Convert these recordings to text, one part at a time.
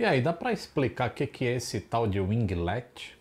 E aí, dá para explicar o que é esse tal de winglet?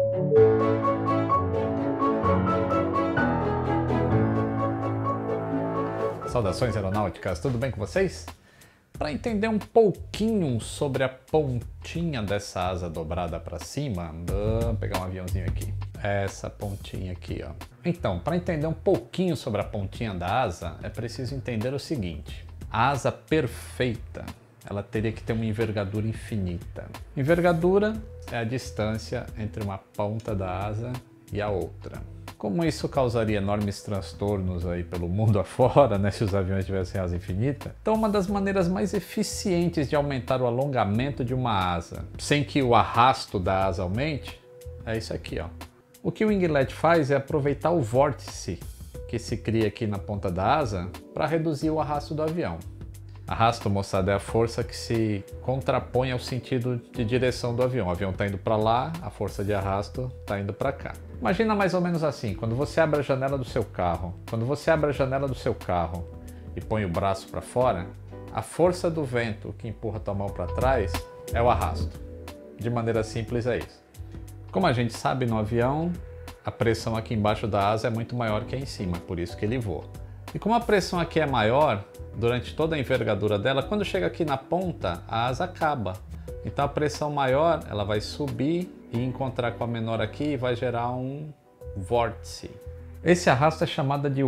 Saudações aeronáuticas, tudo bem com vocês? Para entender um pouquinho sobre a pontinha dessa asa dobrada para cima, vou pegar um aviãozinho aqui. Essa pontinha aqui, ó. Então, para entender um pouquinho sobre a pontinha da asa, é preciso entender o seguinte. A asa perfeita, ela teria que ter uma envergadura infinita. Envergadura é a distância entre uma ponta da asa e a outra. Como isso causaria enormes transtornos aí pelo mundo afora, né, se os aviões tivessem asa infinita, então uma das maneiras mais eficientes de aumentar o alongamento de uma asa, sem que o arrasto da asa aumente, é isso aqui, ó. O que o winglet faz é aproveitar o vórtice que se cria aqui na ponta da asa para reduzir o arrasto do avião. Arrasto, moçada, é a força que se contrapõe ao sentido de direção do avião. O avião está indo para lá, a força de arrasto está indo para cá. Imagina mais ou menos assim, quando você abre a janela do seu carro. Quando você abre a janela do seu carro e põe o braço para fora, a força do vento que empurra tua mão para trás é o arrasto. De maneira simples é isso. Como a gente sabe, no avião, a pressão aqui embaixo da asa é muito maior que aí em cima, por isso que ele voa. E como a pressão aqui é maior, durante toda a envergadura dela, quando chega aqui na ponta, a asa acaba. Então a pressão maior, ela vai subir e encontrar com a menor aqui e vai gerar um vórtice. Esse arrasto é chamado de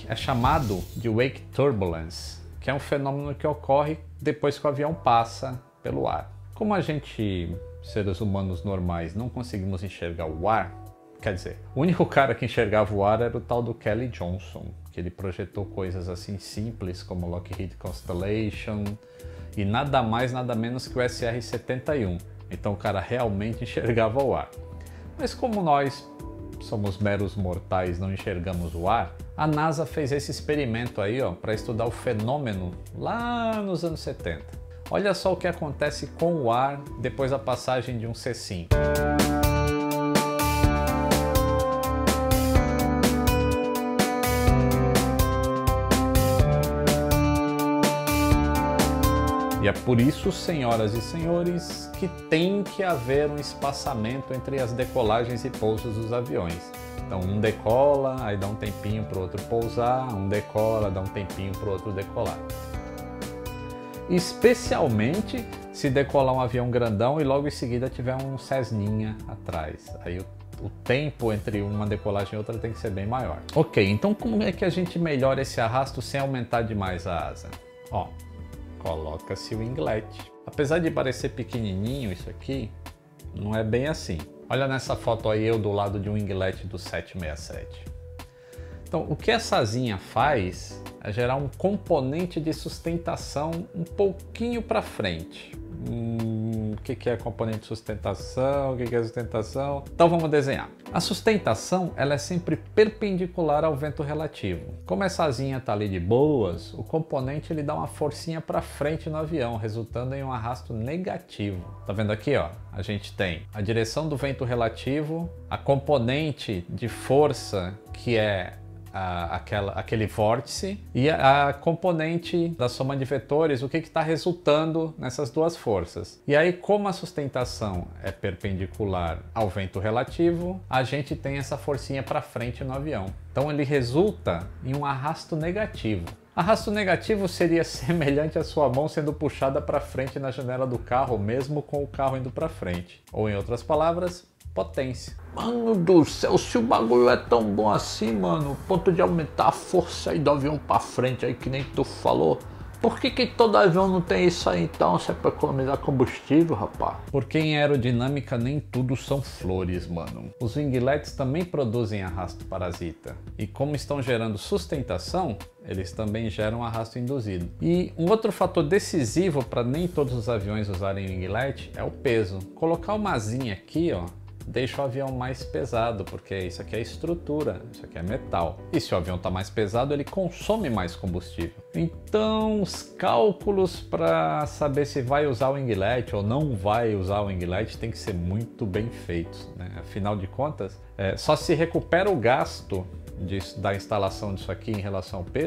wake turbulence, que é um fenômeno que ocorre depois que o avião passa pelo ar. Como a gente, seres humanos normais, não conseguimos enxergar o ar, quer dizer, o único cara que enxergava o ar era o tal do Kelly Johnson, que ele projetou coisas assim simples como Lockheed Constellation e nada mais, nada menos que o SR-71. Então o cara realmente enxergava o ar. Mas como nós somos meros mortais, não enxergamos o ar, a NASA fez esse experimento aí, ó, para estudar o fenômeno lá nos anos 70. Olha só o que acontece com o ar depois da passagem de um C-5. E é por isso, senhoras e senhores, que tem que haver um espaçamento entre as decolagens e pousos dos aviões. Então um decola, aí dá um tempinho para o outro pousar, um decola, dá um tempinho para o outro decolar. Especialmente se decolar um avião grandão e logo em seguida tiver um Cessninha atrás. Aí o tempo entre uma decolagem e outra tem que ser bem maior. Ok, então como é que a gente melhora esse arrasto sem aumentar demais a asa? Ó, coloca-se o winglet. Apesar de parecer pequenininho isso aqui, não é bem assim. Olha nessa foto aí eu do lado de um winglet do 767. Então, o que essa asinha faz é gerar um componente de sustentação um pouquinho para frente. O que é componente de sustentação? O que é sustentação? Então vamos desenhar. A sustentação ela é sempre perpendicular ao vento relativo. Como essa asinha está ali de boas, o componente ele dá uma forcinha para frente no avião, resultando em um arrasto negativo. Tá vendo aqui, ó? A gente tem a direção do vento relativo, a componente de força que é aquele vórtice e a componente da soma de vetores, o que está resultando nessas duas forças. E aí, como a sustentação é perpendicular ao vento relativo, a gente tem essa forcinha para frente no avião. Então ele resulta em um arrasto negativo. Arrasto negativo seria semelhante à sua mão sendo puxada para frente na janela do carro, mesmo com o carro indo para frente. Ou em outras palavras, potência. Mano do céu, se o bagulho é tão bom assim, mano, ponto de aumentar a força aí do avião pra frente aí, que nem tu falou, por que todo avião não tem isso aí então, se é pra economizar combustível, rapaz? Porque em aerodinâmica nem tudo são flores, mano. Os winglets também produzem arrasto parasita. E como estão gerando sustentação, eles também geram arrasto induzido. E um outro fator decisivo para nem todos os aviões usarem winglet é o peso. Colocar uma asinha aqui, ó, deixa o avião mais pesado, porque isso aqui é estrutura, isso aqui é metal. E se o avião está mais pesado, ele consome mais combustível. Então, os cálculos para saber se vai usar o winglet ou não vai usar o winglet tem que ser muito bem feitos, né? Afinal de contas, só se recupera o gasto da instalação disso aqui em relação ao peso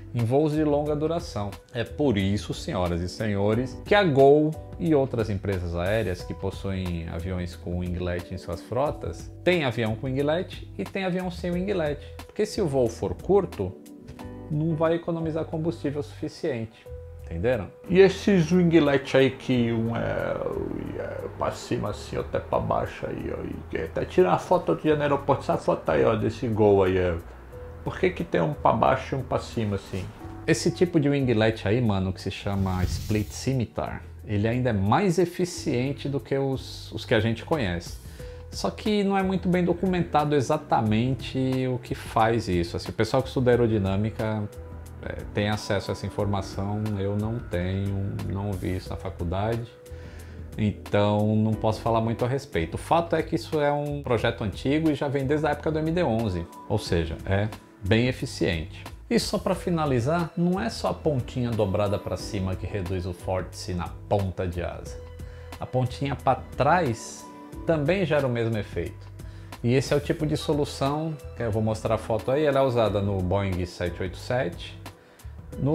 em voos de longa duração. É por isso, senhoras e senhores, que a Gol e outras empresas aéreas que possuem aviões com winglet em suas frotas, tem avião com winglet e tem avião sem winglet. Porque se o voo for curto, não vai economizar combustível suficiente. Entenderam? E esses winglet aí que um é pra cima assim, até pra baixo aí, ó. E até tirar a foto outro dia no aeroporto, essa foto aí, ó, desse Gol aí, ó. Por que tem um pra baixo e um pra cima assim? Esse tipo de winglet aí, mano, que se chama Split Scimitar, ele ainda é mais eficiente do que os que a gente conhece. Só que não é muito bem documentado exatamente o que faz isso. Assim, o pessoal que estuda aerodinâmica tem acesso a essa informação, eu não tenho, não vi isso na faculdade, então não posso falar muito a respeito. O fato é que isso é um projeto antigo e já vem desde a época do MD-11, ou seja, é bem eficiente. E só para finalizar, não é só a pontinha dobrada para cima que reduz o vórtice na ponta de asa. A pontinha para trás também gera o mesmo efeito. E esse é o tipo de solução que eu vou mostrar a foto aí, ela é usada no Boeing 787, no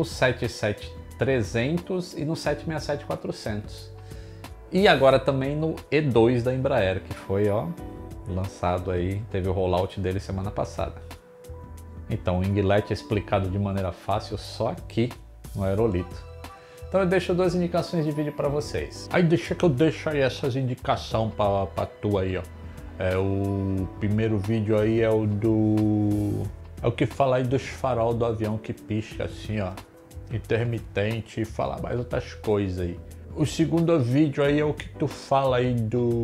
777-300 e no 767-400. E agora também no E2 da Embraer, que foi lançado aí, teve o rollout dele semana passada. Então o winglet é explicado de maneira fácil só aqui no Aerolito. Então eu deixo 2 indicações de vídeo para vocês. Aí deixa que eu deixo aí essas indicações para tu aí, ó. O primeiro vídeo aí é o que fala aí dos farol do avião que pisca assim, ó, intermitente, e fala mais outras coisas aí. O segundo vídeo aí é o que tu fala aí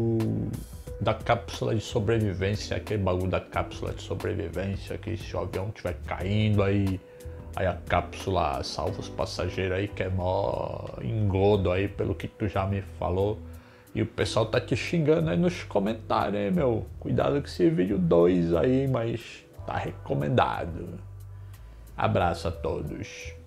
da cápsula de sobrevivência, aquele bagulho da cápsula de sobrevivência, que se o avião estiver caindo aí a cápsula salva os passageiros aí, que é mó engodo aí, pelo que tu já me falou. E o pessoal tá te xingando aí nos comentários, hein, meu? Cuidado com esse vídeo 2 aí, mas tá recomendado. Abraço a todos.